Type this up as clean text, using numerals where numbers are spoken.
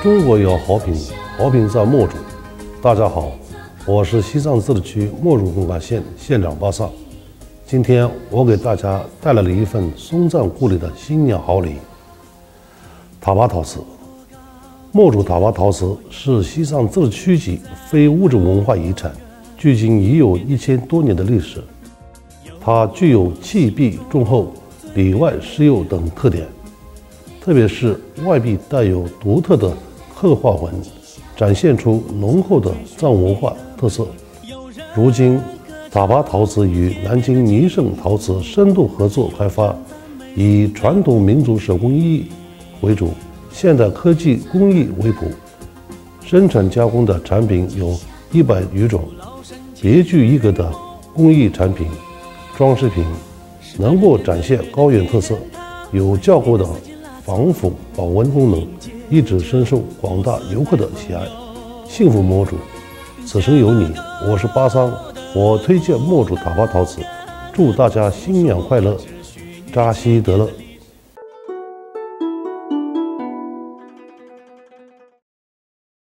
中国有好品，好品在墨竹。大家好，我是西藏自治区墨竹公安县县长巴萨。今天我给大家带来了一份松赞故里的新年好礼——塔巴陶瓷。墨竹塔巴陶瓷是西藏自治区级非物质文化遗产，距今已有1000多年的历史。它具有砌壁重厚、里外施釉等特点，特别是外壁带有独特的刻画纹，展现出浓厚的藏文化特色。如今，塔巴陶瓷与南京尼胜陶瓷深度合作开发，以传统民族手工艺为主，现代科技工艺为辅，生产加工的产品有100余种，别具一格的工艺产品、装饰品，能够展现高原特色，有较高的防腐保温功能，一直深受广大游客的喜爱。幸福墨竹，此生有你。我是巴桑，我推荐墨竹塔巴陶瓷，祝大家新年快乐，扎西德勒。